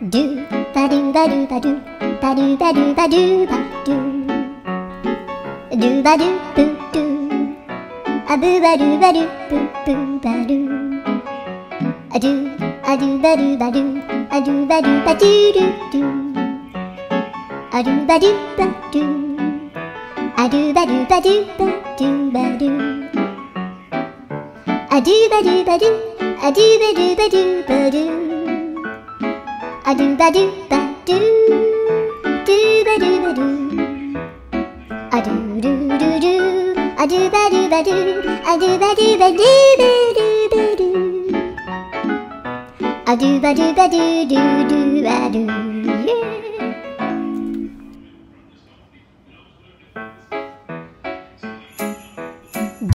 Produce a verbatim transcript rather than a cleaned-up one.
do ba do ba do ba do ba do ba do ba do ba do do ba do boo do a boo ba do ba do boo boo ba do a do a do ba do ba do a do ba do ba do do do a do ba do ba do a do ba do ba do ba do ba do a do ba do ba do a do ba do ba do ba do a do ba do ba do do ba do ba do a do do do do a do ba do ba do a do ba do ba do ba do ba do a do ba do ba do do do ba do